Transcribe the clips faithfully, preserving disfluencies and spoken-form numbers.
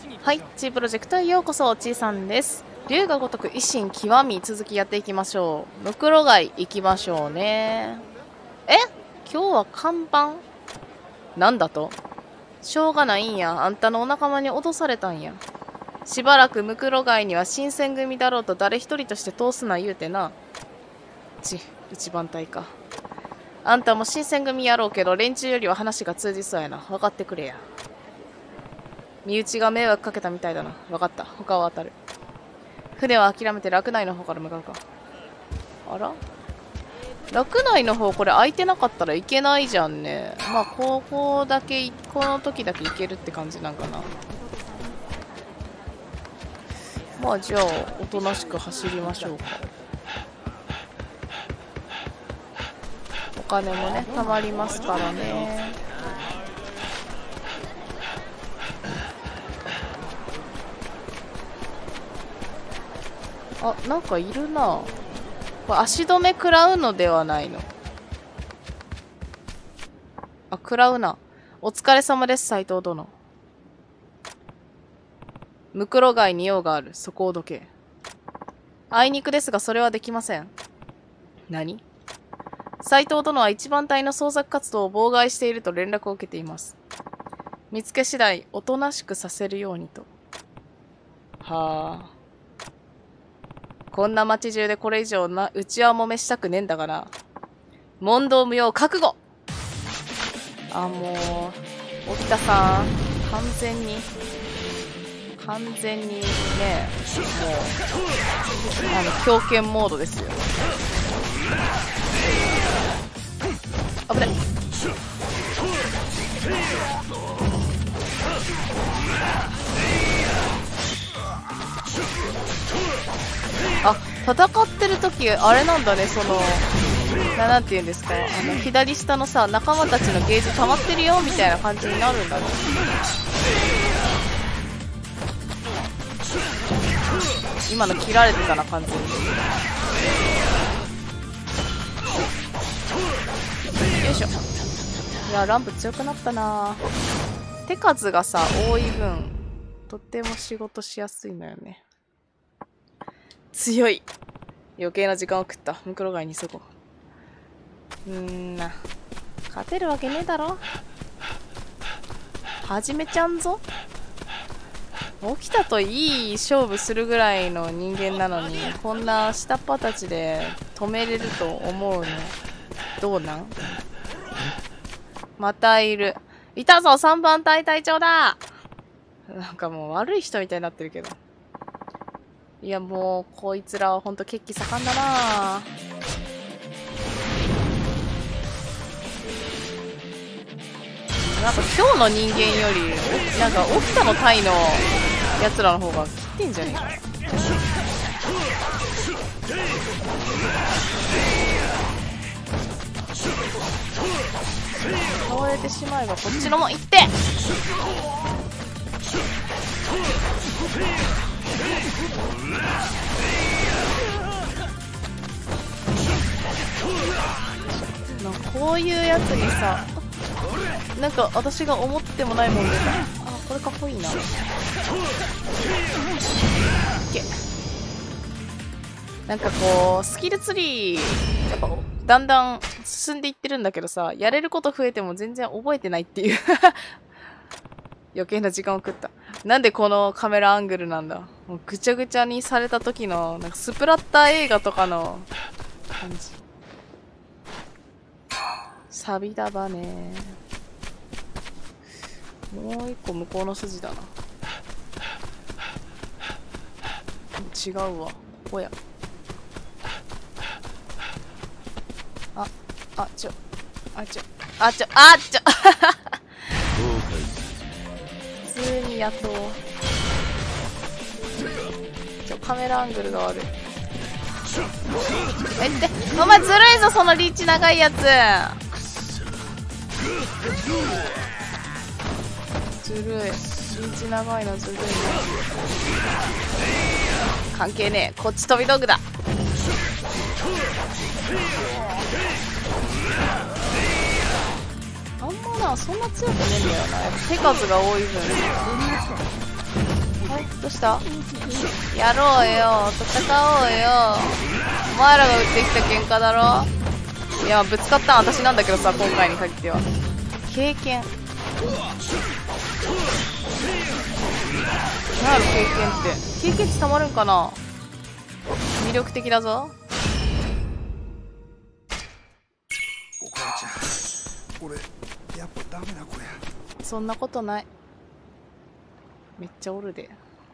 はい、G プロジェクトへようこそ、ちいさんです。龍が如く維新極み、続きやっていきましょう。ムクロ街行きましょうね。え、今日は看板なんだと？しょうがないんや。あんたのお仲間に脅されたんや。しばらくムクロ街には新選組だろうと誰一人として通すな言うてな。ち、一番隊か。あんたも新選組やろうけど連中よりは話が通じそうやな。分かってくれや。身内が迷惑かけたみたいだな。分かった。他は当たる。船は諦めて洛内の方から向かうか。あら、洛内の方これ空いてなかったらいけないじゃんね。まあここだけこの時だけ行けるって感じなんかな。まあじゃあおとなしく走りましょうか。お金もね貯まりますからね。あ、なんかいるな。これ足止め食らうのではないの。あ、食らうな。お疲れ様です、斉藤殿。ムクロ街に用がある。そこをどけ。あいにくですが、それはできません。何？斉藤殿は一番隊の捜索活動を妨害していると連絡を受けています。見つけ次第、おとなしくさせるようにと。はあ。こんな街中でこれ以上な、うちわもめしたくねえんだがな。問答無用覚悟。あ、もう、沖田さん、完全に、完全にね、もう、あの、狂犬モードですよ。危ない。あ、戦ってる時あれなんだね、そのな、なんて言うんですか、あの左下のさ、仲間たちのゲージ溜まってるよみたいな感じになるんだね。今の切られてたな、完全に。よいしょ。いや、ランプ強くなったな。手数がさ多い分とっても仕事しやすいのよね。強い。余計な時間を食った。ムクロ街に急ごう。うーんな。勝てるわけねえだろ。始めちゃんぞ。起きたといい勝負するぐらいの人間なのに、こんな下っ端たちで止めれると思うのどうなん？またいる。いたぞ、さんばん隊隊長だ。なんかもう悪い人みたいになってるけど。いや、もうこいつらはほんと血気盛んだな。なんか今日の人間よりなんか沖田のタイのやつらの方が切ってんじゃねえかな。倒れてしまえばこっちのも行って。なんかこういうやつにさ、なんか私が思ってもないもんでさ、あ、これかっこいいな。なんかこうスキルツリーやっぱだんだん進んでいってるんだけどさ、やれること増えても全然覚えてないっていう余計な時間を食った。なんでこのカメラアングルなんだ。もうぐちゃぐちゃにされた時のなんかスプラッター映画とかの感じ。サビだばね。もう一個向こうの筋だな。違うわ。おや。あ、あ、ちょ、あ、ちょ、あ、ちょ、あ、ちょ。普通に雇おう。ちょ、カメラアングルが悪い。えって、お前ずるいぞ、そのリーチ長いやつ。ずるい。リーチ長いのずるいね。関係ねえ。こっち飛び道具だ。あんまな、そんな強くねえんだよな。やっぱ手数が多い分。 どうした？やろうよ、戦おうよ。お前らが打ってきた喧嘩だろ。いや、ぶつかったん私なんだけどさ、今回に限っては。経験。何やろ、経験って。経験値たまるんかな。魅力的だぞ。 お母ちゃん、俺やっぱダメな子や。 そんなことない。めっちゃおるで。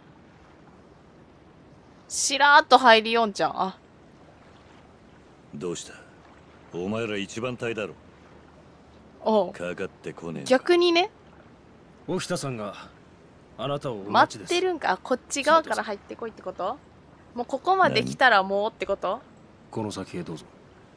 しらーっと入りよんちゃん。あ、 どうした？お前ら一番隊だろ。 おう、 かかってこねえ。 逆にね。 沖田さんがあなたをお待待ちです。 ってるんか。あ、こっち側から入ってこいってこと？もうここまで来たらもうってこと？ この先へどうぞ。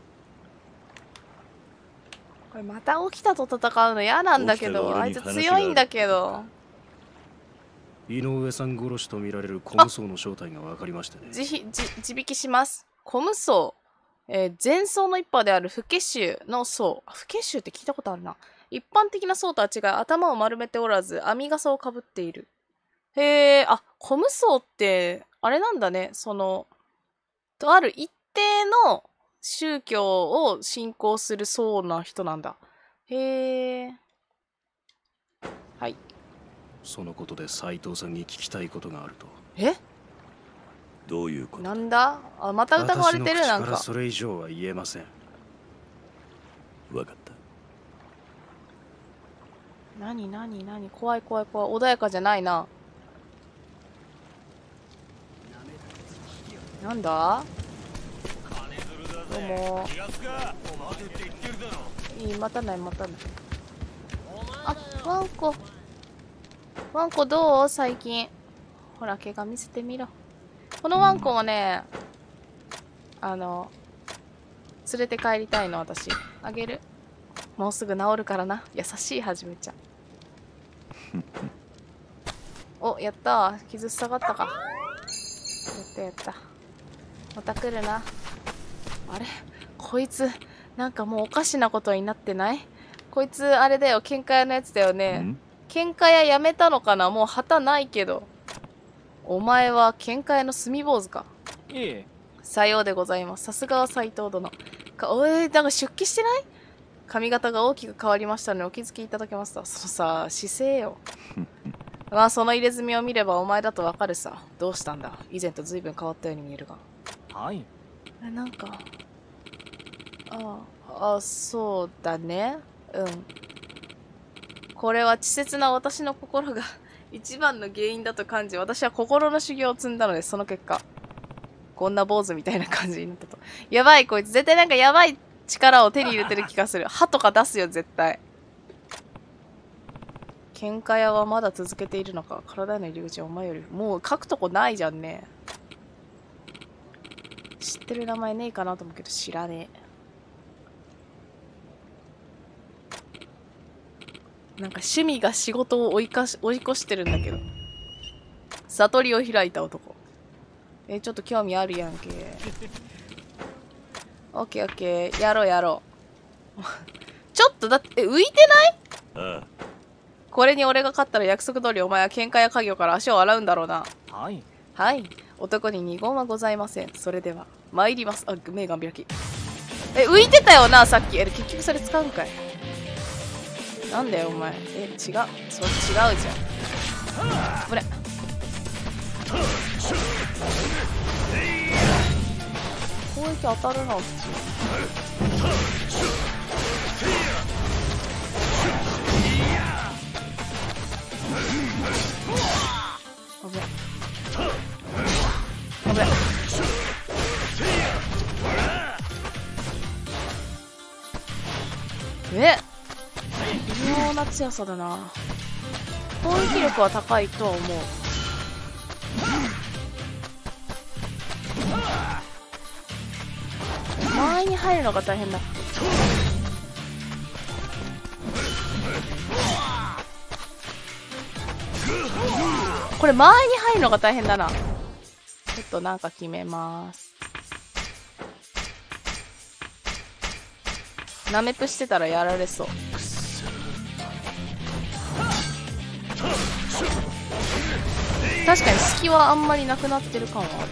これまた起きたと戦うの嫌なんだけど、あいつ強いんだけど。 井上さん殺しとみられる小無双の正体が分かりましたね。 自費自自引きします。小無双、えー、前奏の一派である不結集の層。不結集って聞いたことあるな。一般的な層とは違い、頭を丸めておらず編み笠をかぶっている。へえ、あ、小無双ってあれなんだね。そのとある一定の宗教を信仰する層な人なんだ。へえ。はい。 そのことで斉藤さんに聞きたいことがあると。 え？ どういうこと？ なんだ？あ、また疑われてる。なんかそれ以上は言えません。 わかった。 何何何、怖い怖い怖い。穏やかじゃないな。なんだ？どうも。いい、待たない待たない。あ、ワンコ。ワンコどう？最近。ほら、毛が見せてみろ。このワンコもね、あの、連れて帰りたいの、私。あげる。もうすぐ治るからな。優しいはじめちゃん。お、やったー。傷塞がったか。やったやった。また来るな。あれ？こいつ、なんかもうおかしなことになってない？こいつ、あれだよ。喧嘩屋のやつだよね。喧嘩屋やめたのかな？もう旗ないけど。お前は喧嘩屋の炭坊主か？ いえ。 さようでございます。さすがは斎藤殿。か、おい、なんか出家してない？髪型が大きく変わりましたのでお気づきいただけますと。そのさ、姿勢よ。まあ、その入れ墨を見ればお前だとわかるさ。どうしたんだ？以前と随分変わったように見えるが。 はい。 え、なんか、ああ、あ、そうだね。うん。これは稚拙な私の心が一番の原因だと感じ、私は心の修行を積んだので、その結果、こんな坊主みたいな感じになったと。やばい、こいつ。絶対なんかやばい力を手に入れてる気がする。歯とか出すよ、絶対。喧嘩屋はまだ続けているのか。体への入り口はお前より、もう書くとこないじゃんね。知ってる名前ねえかなと思うけど、知らねえ。なんか趣味が仕事を追いかし追い越してるんだけど。悟りを開いた男。え、ちょっと興味あるやんけ。オッケーオッケー。やろうやろう。ちょっとだって、え、浮いてない？ ああ。 これに俺が勝ったら約束通りお前は喧嘩や家業から足を洗うんだろうな。 はい。 はい。男に二言はございません。それでは、参ります。あ、目が開き。え、浮いてたよな、さっき。え、結局それ使うんかい。なんだよ、お前。え、違う。それ違うじゃん。これ。攻撃当たるな、普通。危ない。危ない。え、微妙な強さだな。攻撃力は高いとは思う。前に入るのが大変だ。これ前に入るのが大変だな。ちょっとなんか決めます。ナメプしてたらやられそう。 確かに隙はあんまりなくなってる感はある。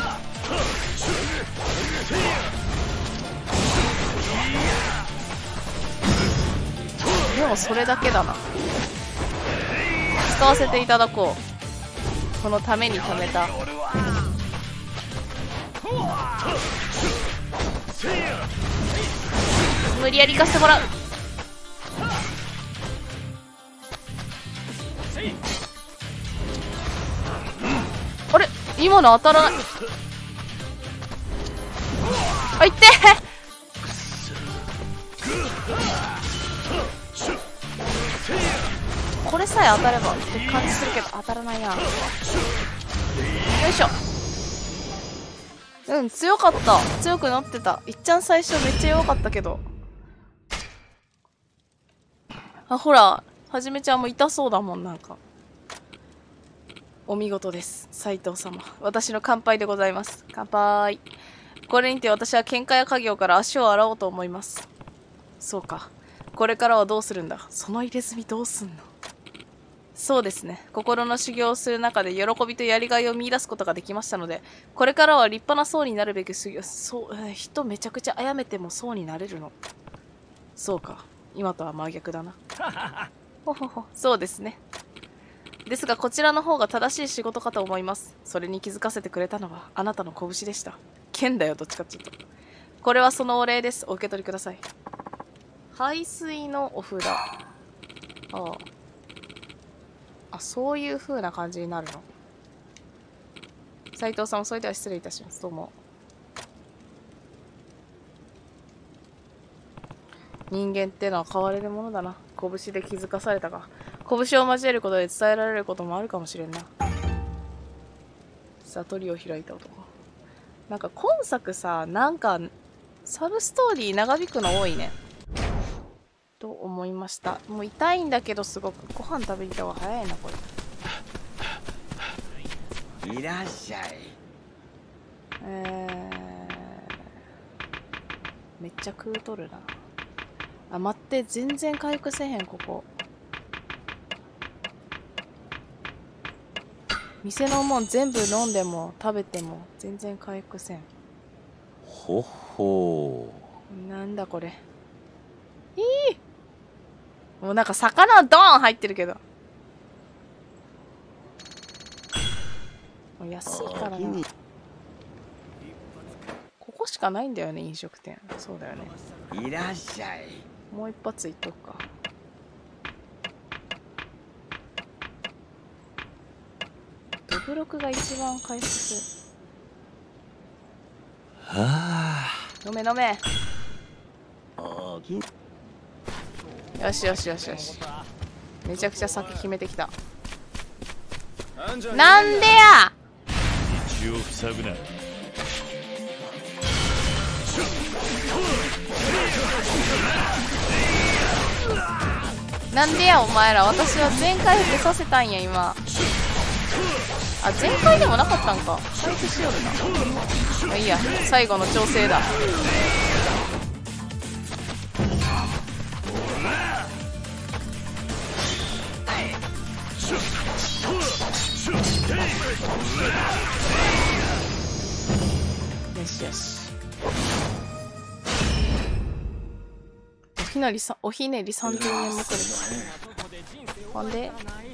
でもそれだけだな。使わせていただこう。このために貯めた。無理やり行かせてもらう。あれ、今の当たらない。あ、いってこれさえ当たればって感じするけど当たらないな。よいしょ。うん、強かった。強くなってた。いっちゃん最初めっちゃ弱かったけど。あ、ほら、はじめちゃんも痛そうだもん、なんか。お見事です、斉藤様。私の乾杯でございます。乾杯。これにて私は喧嘩や家業から足を洗おうと思います。そうか。これからはどうするんだ。その入れ墨どうすんの。そうですね。心の修行をする中で喜びとやりがいを見出すことができましたので、これからは立派な僧になるべく修行、そう、えー、人めちゃくちゃ殺めても僧になれるの。そうか。今とは真逆だな。ほほほ、そうですね。ですが、こちらの方が正しい仕事かと思います。それに気づかせてくれたのは、あなたの拳でした。剣だよ、どっちかっていうと。これはそのお礼です。お受け取りください。排水のお札。ああ。あ、そういう風な感じになるの。斉藤さん、それでは失礼いたします。どうも。人間ってのは変われるものだな。拳で気づかされたが、拳を交えることで伝えられることもあるかもしれんな。悟りを開いた男。なんか今作さ、なんかサブストーリー長引くの多いね。と思いました。もう痛いんだけどすごくご飯食べに行った方が早いなこれ。 いらっしゃい。 えー、めっちゃ食うとるな。あ、待って、全然回復せへんここ。店のもん全部飲んでも食べても全然回復せん。 ほほー。なんだこれ。いい。もうなんか魚ドーン入ってるけど。もう安いからな。ここしかないんだよね、飲食店。そうだよね。 いらっしゃい。 もう一発いっとくか。ドブロクが一番回復する。 はあ。 飲め飲め。 おきよしよしよしよし。めちゃくちゃ酒決めてきた。なんでや。 道を塞ぐな。 なんでやお前ら。私は全回復させたんや今。あ、全回でもなかったんか。回復しよるな。まあいいや、最後の調整だ。よしよし。おひなりさ、おひねりさんぜんえんもくれる。ほんで、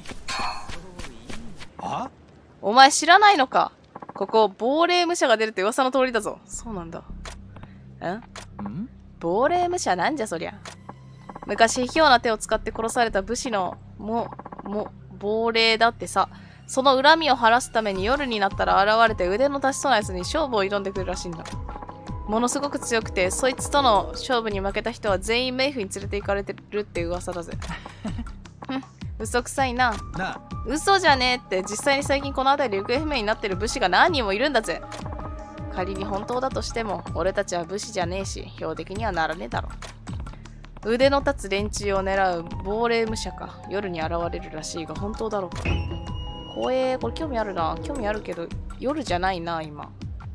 あお前知らないのか。ここ亡霊武者が出るって噂の通りだぞ。そうなんだ。ん亡霊武者なんじゃそりゃ。昔卑怯な手を使って殺された武士のもも亡霊だってさ。その恨みを晴らすために夜になったら現れて腕の出しそうなやつに勝負を挑んでくるらしいんだ。ものすごく強くて、そいつとの勝負に負けた人は全員冥府に連れて行かれてるって噂だぜ。ふん、嘘くさいな。 な嘘じゃねえって。実際に最近この辺りで行方不明になってる武士が何人もいるんだぜ。仮に本当だとしても、俺たちは武士じゃねえし、標的にはならねえだろ。腕の立つ連中を狙う亡霊武者か。夜に現れるらしいが本当だろうか。怖え、これ興味あるな。興味あるけど、夜じゃないな、今。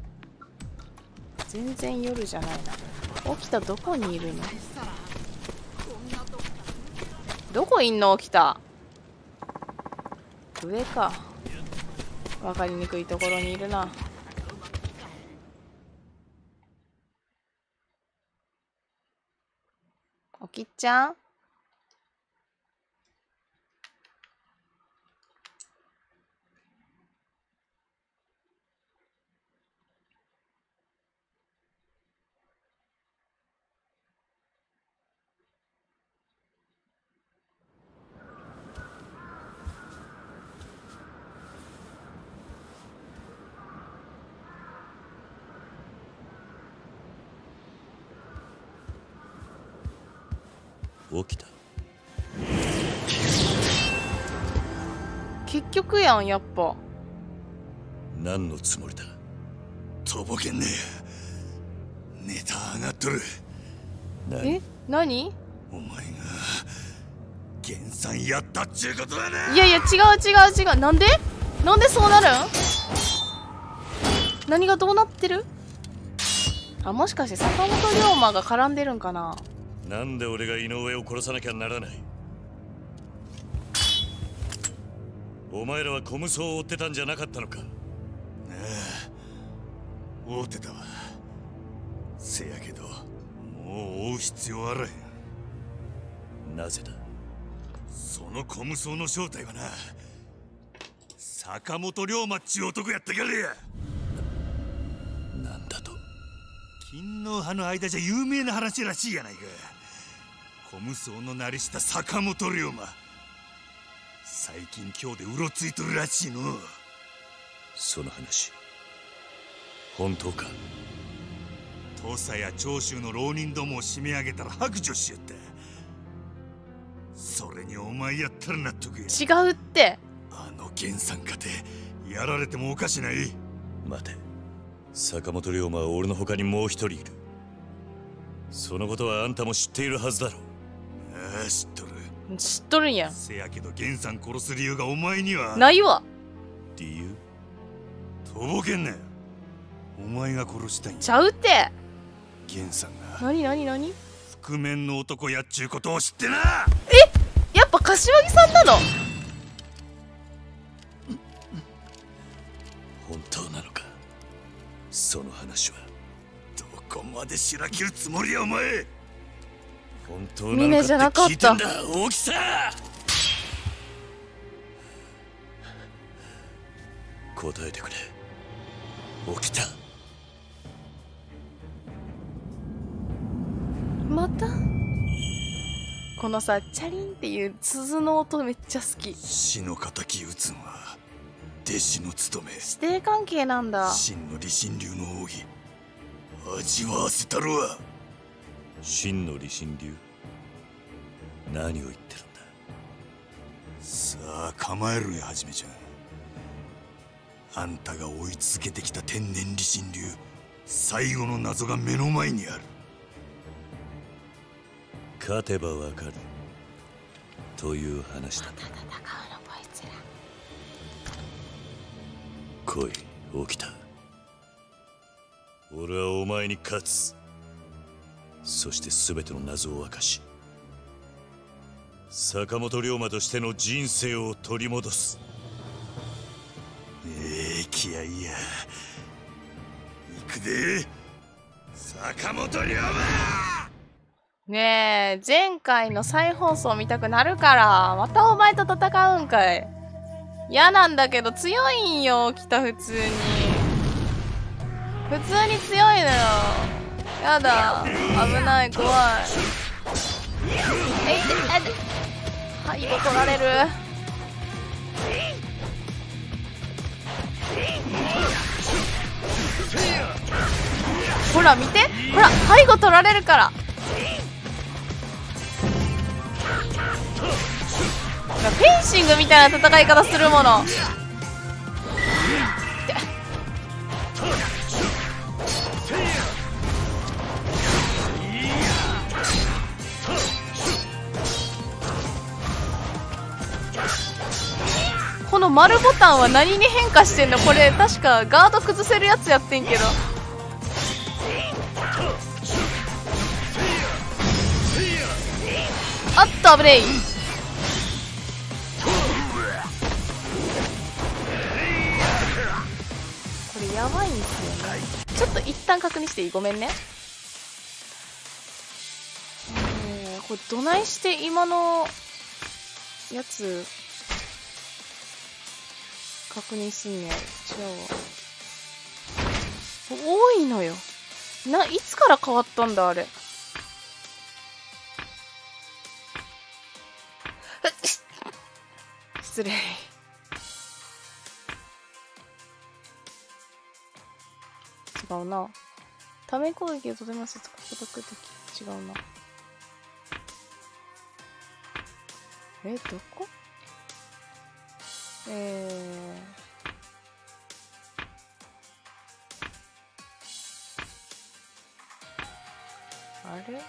全然夜じゃないな。起きたどこにいるの？どこいんの起きた？上か。 わかりにくいところにいるな。おきっちゃん、 起きた。 結局やん、やっぱ。 何のつもりだ。 とぼけんねえ。ネタ上がっとる。 え、何？ お前が減産やったっちゅうことだな。 いやいや、違う違う違う。なんでなんでそうなるん？何がどうなってる？あ、もしかして坂本龍馬が絡んでるんかな。 なんで俺が井上を殺さなきゃならない。お前らは小無双を追ってたんじゃなかったのか。 ああ、追うてたわ。せやけどもう追う必要あらへん。 なぜだ。 その小無双の正体はな、坂本龍馬っちゅう男やったからや。 なんだと。 金の葉の間じゃ有名な話らしいやないか。小無双の成りした坂本龍馬、最近今日でうろついとるらしいの。 その話本当か。 土佐や長州の浪人どもを締め上げたら白状しよった。それにお前やったら納得や。 違うって。 あの源さんかてやられてもおかしない。 待て、坂本龍馬は俺の他にもう一人いる。そのことはあんたも知っているはずだろう。 ああ、知っとる。 知っとるんや。 せやけど源さん殺す理由がお前にはないわ。 理由？ とぼけんなよ。お前が殺したんや。 ちゃうって。 源さんがなになになに？ 覆面の男やっちゅうことを知ってな。 え、やっぱ柏木さんなの？ 本当なのか、その話は。 どこまでしら切るつもりやお前。 本当なのかって聞いてんだ、大きさ。答えてくれ、起きた。 またこのさ、チャリンっていう鈴の音めっちゃ好き。 死の敵討つんは弟子の務め。 師弟関係なんだ。 真の理心流の奥義味わわせたるわ。 真の理心流、何を言ってるんだ。 さあ構えるやはじめちゃん。あんたが追い続けてきた天然理心流最後の謎が目の前にある。 勝てばわかるという話だ。来い、起きた。俺はお前に勝つ。そして全ての謎を明かし、坂本龍馬としての人生を取り戻す。 ええ気合いや。行くで坂本龍馬。 ねえ、前回の再放送見たくなるから、またお前と戦うんかい。嫌なんだけど強いんよ、来た普通に。普通に強いのよ。やだ、危ない、怖い。えいて、えで、背後取られる。ほら見て、ほら背後取られるから。フェンシングみたいな戦い方するもの。この丸ボタンは何に変化してんの？これ確かガード崩せるやつやってんけど。あっと危ねい。 やばいんですよね。ちょっと一旦確認していい？ごめんね。えー、これどないして今のやつ確認すんねやろ。違うわ。多いのよ。な、いつから変わったんだあれ。失礼。違うな。ため攻撃をとても節獲得的。違うな。え、どこ？えー、あれ？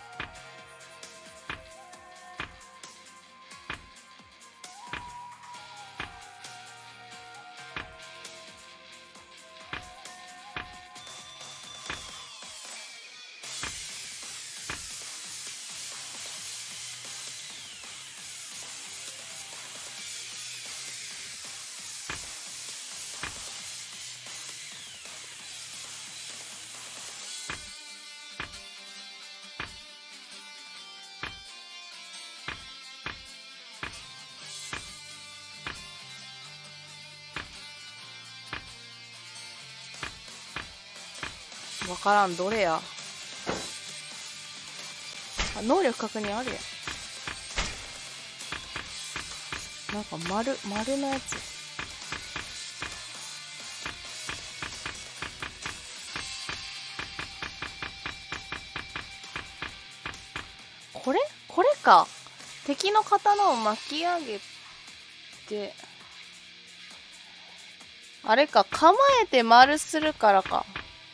わからん、どれや。あ、能力確認あるやん。なんか丸、丸のやつ。これ？これか。敵の刀を巻き上げて、あれか、構えて丸するからか。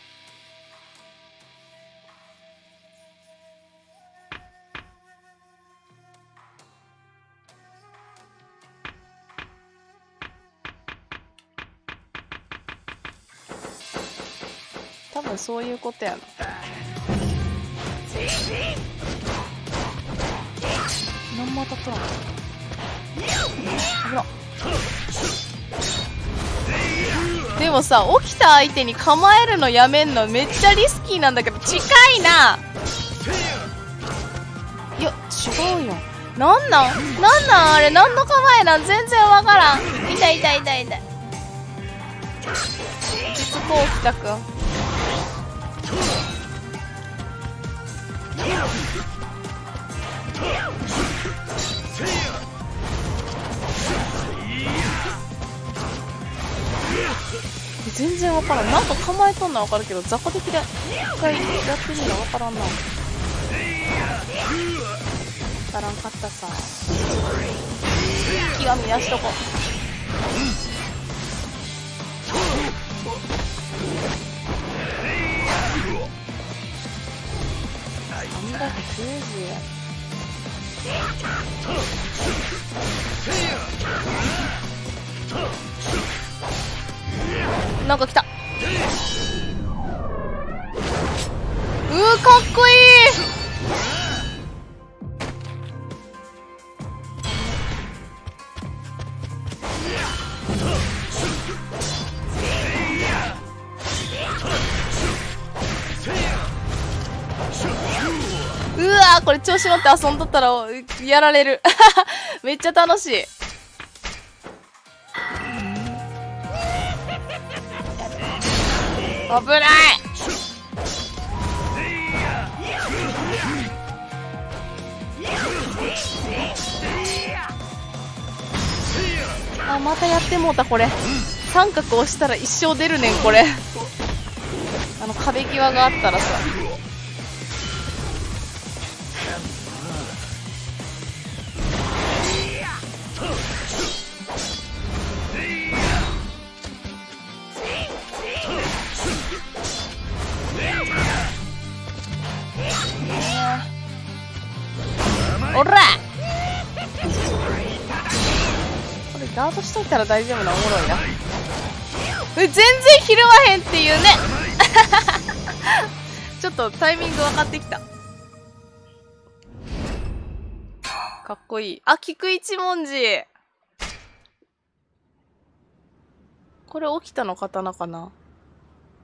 多分そういうことやな。何も当たっとらん。危な。でもさ、起きた相手に構えるのやめんのめっちゃリスキーなんだけど、近いな。いや、違うよ。なんなん？なんなんあれ、何の構えなん？全然わからん。痛い痛い痛い痛い。実行起きたくん。全然わからん。なんか構えとんのはわかるけど、雑魚的で一回やってみるのわからんな。わからんかったさ。気が見やしとこ。さんびゃくきゅうじゅうえん。なんか来た。うー、かっこいい。うわー、これ調子乗って遊んどったらやられる。めっちゃ楽しい。危ない。あ、またやってもうた。これ三角押したら一生出るねん。これあの壁際があったらさ。おらこれガードしといたら大丈夫な。おもろいな。え、全然ひるまへんっていうね。ちょっとタイミング分かってきた。かっこいい。あ、菊一文字。これ起きたの刀かな。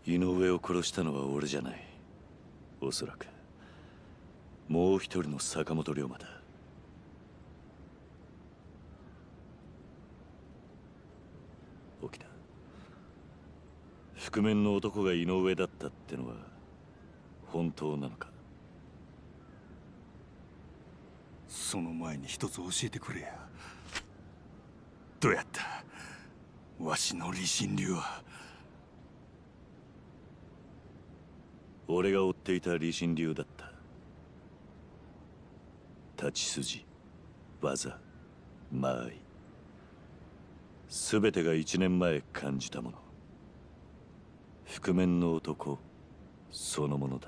井上を殺したのは俺じゃない。おそらくもう一人の坂本龍馬だ。起きた。覆面の男が井上だったってのは本当なのか？ その前に一つ教えてくれや。どうやったわしの理心流は。 俺が追っていた理心流だった。立ち筋、技、間合い、すべてが一年前感じたもの。覆面の男そのものだった。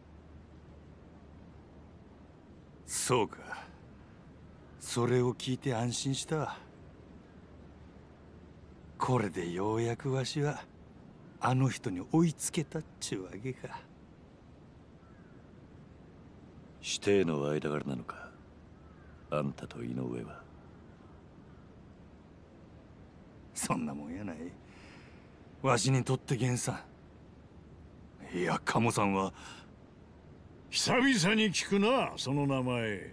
そうか。それを聞いて安心したわ。これでようやくわしはあの人に追いつけたっちゅうわけか。 師弟の間柄なのか、あんたと井上は。 そんなもんやない。わしにとって源さん、いや鴨さんは。 久々に聞くな、その名前。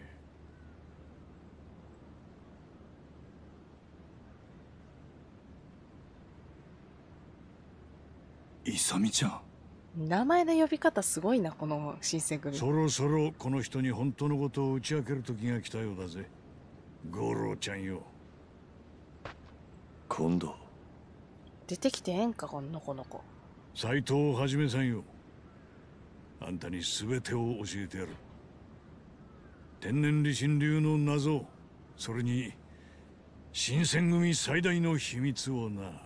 イサミちゃん。 名前の呼び方すごいな、この新選組。 そろそろこの人に本当のことを打ち明ける時が来たようだぜ、五郎ちゃんよ。 今度出てきてええんか、この子の子。 斎藤はじめさんよ、あんたに全てを教えてやる。天然理心流の謎、それに新選組最大の秘密をな。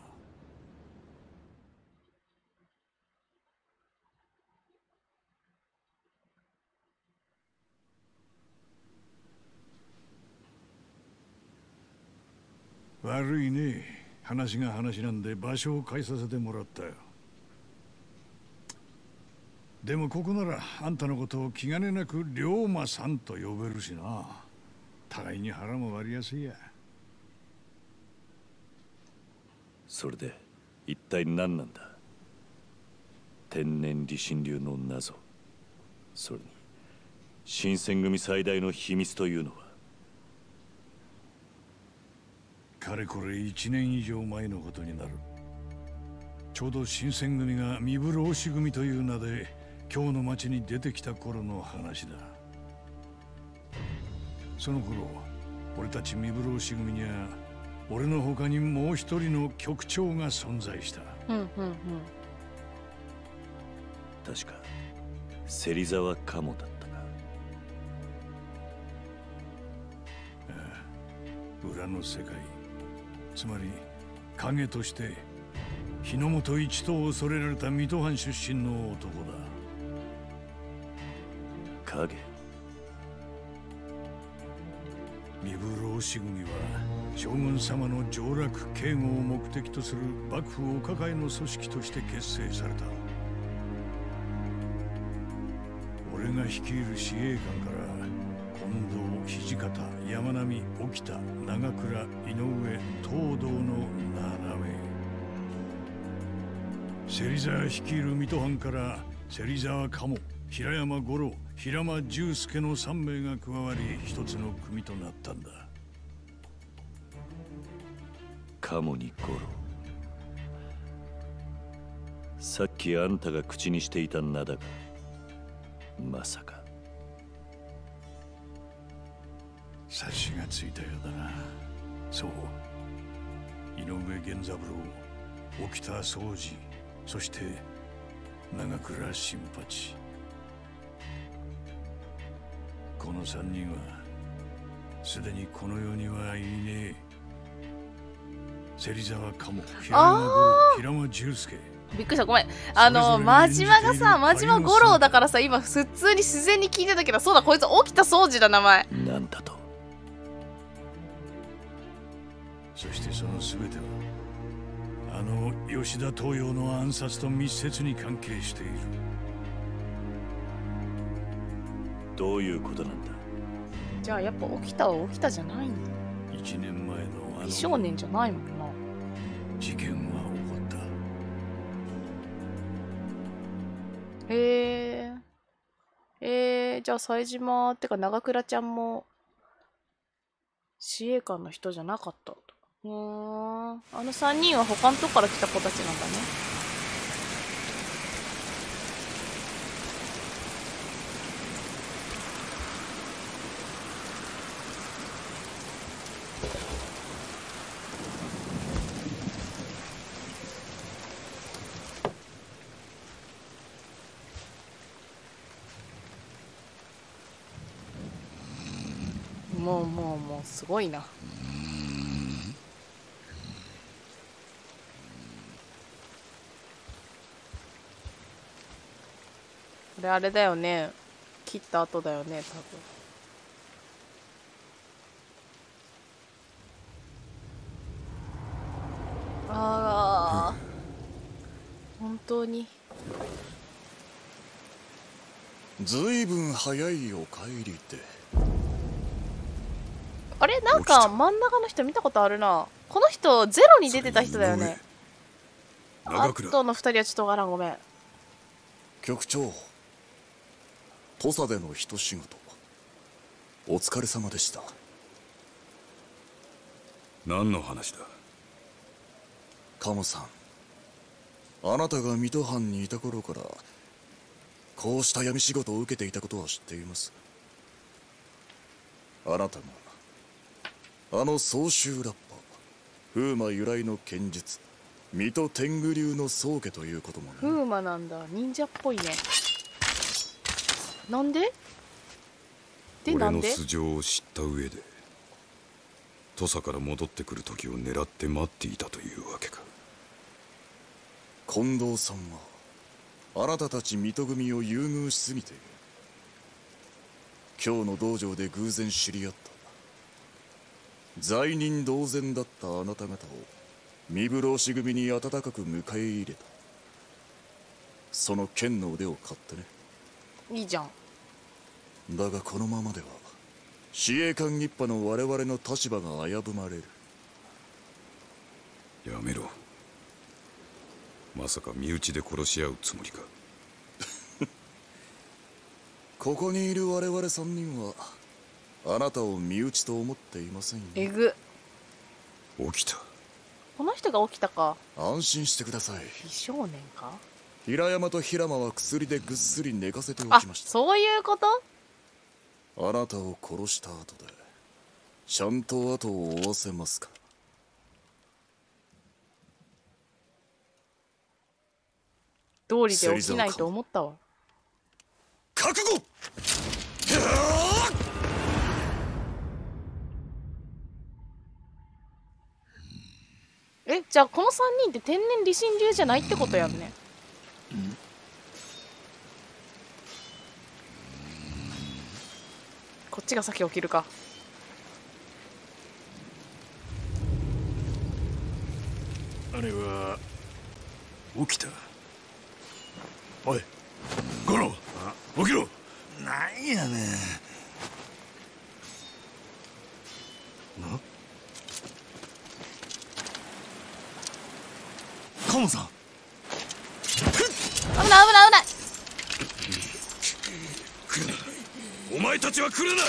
悪いね、話が話なんで場所を変えさせてもらったよ。でもここならあんたのことを気兼ねなく龍馬さんと呼べるしな。互いに腹も割りやすいや。 それで一体何なんだ、天然理心流の謎、それに新選組最大の秘密というのは。 かれこれ一年以上前のことになる。ちょうど新選組が三風浪士組という名で京の町に出てきた頃の話だ。その頃俺たち三風浪士組には俺の他にもう一人の局長が存在した。 うんうんうん。 確か芹沢鴨だったか。 ああ、裏の世界、つまり影として日の本一と恐れられた水戸藩出身の男だ。 影。 三風浪士組は将軍様の上洛警護を目的とする幕府お抱えの組織として結成された。俺が率いる司令官から近藤、土方、山並、沖田、長倉、井上、東堂のななめい。芹沢率いる水戸藩から芹沢鴨、平山五郎、平間重介のさんめいが加わり一つの組となったんだ。 鴨に五郎。さっきあんたが口にしていた名だが、まさか。 察しがついたようだな。そう、井上源三郎、沖田総司、そして長倉新八。この三人はすでにこの世にはいねえ。芹沢鴨、平山五郎、平間重介。 びっくりした、ごめん。あの、真島がさ、真島五郎だからさ、今普通に自然に聞いてたけど、そうだ、こいつ沖田総司だ、名前。 なんだと。 そしてその全てはあの吉田東洋の暗殺と密接に関係している。 どういうことなんだ。 じゃあやっぱ沖田は沖田じゃないんだ。 一年前のあの美少年じゃないもんな。 事件は起こっへえ。えー、じゃあ冴島ってか長倉ちゃんも司令官の人じゃなかったと。うーん。あのさんにんは他のとこから来た子たちなんだね。もうもうもうすごいな。これあれだよね。切った後だよね、多分。ああ、本当に。 ずいぶん早いお帰りで。 あれなんか真ん中の人見たことあるな。この人ゼロに出てた人だよね。あとの二人はちょっとわからん、ごめん。 局長、土佐での一仕事お疲れ様でした。 何の話だ？ 鴨さん、あなたが水戸藩にいた頃からこうした闇仕事を受けていたことは知っています。あなたがあの総集ラッパー風魔由来の剣術水戸天狗流の宗家ということもね。 風魔なんだ、忍者っぽいね。なんででな俺のんで素性を知った上で土佐から戻ってくる時を狙って待っていたというわけか。 近藤さんはあなたたち水戸組を優遇しすぎて今日の道場で偶然知り合った。罪人同然だったあなた方を身震し組に温かく迎え入れた。その剣の腕を買ってね。 いいじゃん。 だがこのままでは司令官一派の我々の立場が危ぶまれる。 やめろ。まさか身内で殺し合うつもりか。 ここにいる我々三人はあなたを身内と思っていませんよ。 えぐ。 起きた。 この人が起きたか。 安心してください。 美少年か。 平山と平間は薬でぐっすり寝かせておあきました。 そういうこと。 あなたを殺した後でちゃんと後を追わせますから。 道理で起きないと思ったわ。 覚悟。 え、じゃあこのさんにんって天然理心流じゃないってことやんね。こっちが先起きるか。 姉は起きた。おい五郎、起きろ。 なんやねん。カモさん、 危ない危ない危ない。 来るな。お前たちは来るな。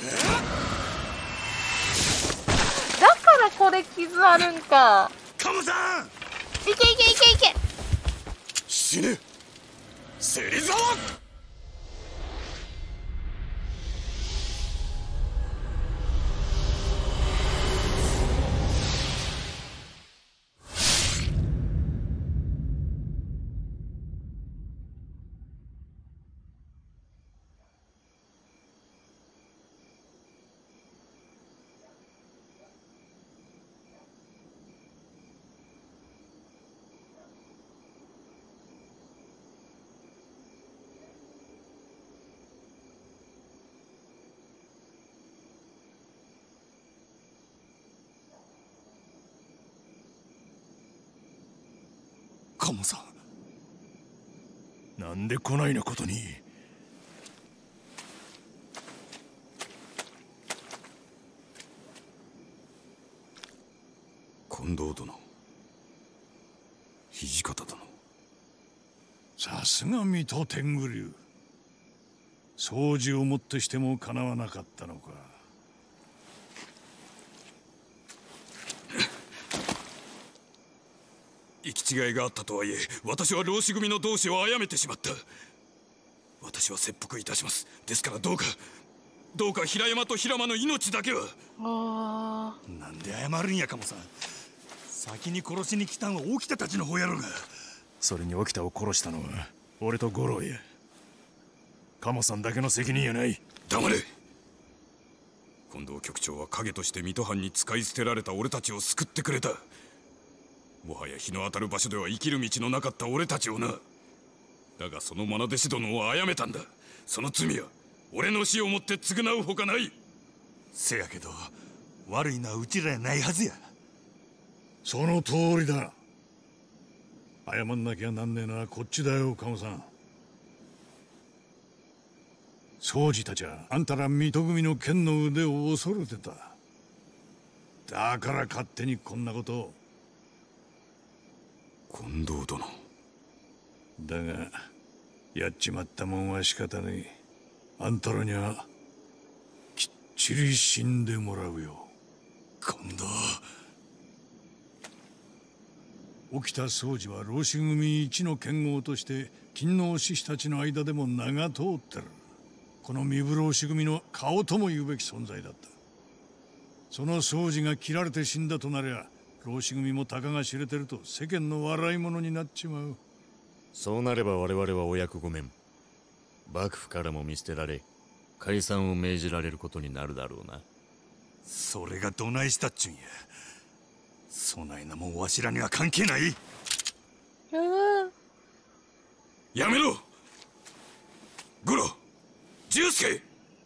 だからこれ傷あるんか。 カモさん、 いけいけいけいけ。 死ね芹沢。カモさん、なんでこないなことに。 近藤殿、土方殿、 さすが水戸天狗流。掃除をもってしてもかなわなかったのか。 行き違いがあったとはいえ、私は浪士組の同志を殺めてしまった。私は切腹いたします。ですからどうかどうか平山と平間の命だけは。 あなんで謝るんや、カモさん。先に殺しに来たんは沖田たちの方やろが。 それに沖田を殺したのは俺と五郎や。カモさんだけの責任やない。 黙れ。近藤局長は影として水戸藩に使い捨てられた俺たちを救ってくれた。もはや日の当たる場所では生きる道のなかった俺たちをな。だがその愛弟子殿を殺めたんだ。その罪は俺の死をもって償うほかない。 せやけど悪いのはうちらやないはずや。 その通りだ。謝んなきゃなんねえのはこっちだよ、カモさん。宗司たちはあんたら水戸組の剣の腕を恐れてた。だから勝手にこんなことを。 近藤殿だがやっちまったもんは仕方ねえ。あんたらにはきっちり死んでもらうよ。 近藤。 沖田総司は浪士組一の剣豪として勤王志士たちの間でも名が通ってる。この壬生浪士組の顔とも言うべき存在だった。その総司が切られて死んだとなりゃ浪士組もたかが知れてると世間の笑い者になっちまう。 そうなれば我々はお役御免、幕府からも見捨てられ解散を命じられることになるだろうな。 それがどないしたっちゅんや。そないなもんわしらには関係ない。 やめろ。五郎、重助。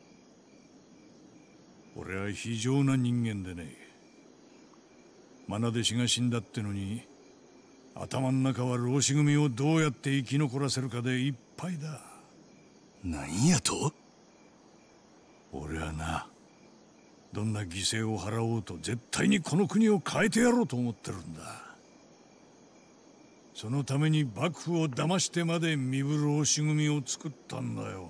俺は非常な人間でね。愛弟子が死んだってのに頭の中は浪士組をどうやって生き残らせるかでいっぱいだ。 なんやと？ 俺はな、どんな犠牲を払おうと絶対にこの国を変えてやろうと思ってるんだ。そのために幕府を騙してまで壬生浪士組を作ったんだよ。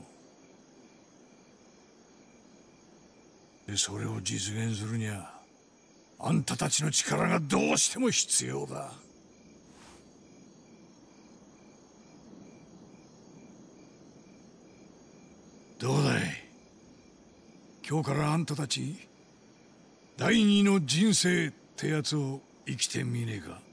でそれを実現するにはあんたたちの力がどうしても必要だ。どうだい、今日からあんたたち第二の人生ってやつを生きてみねえか。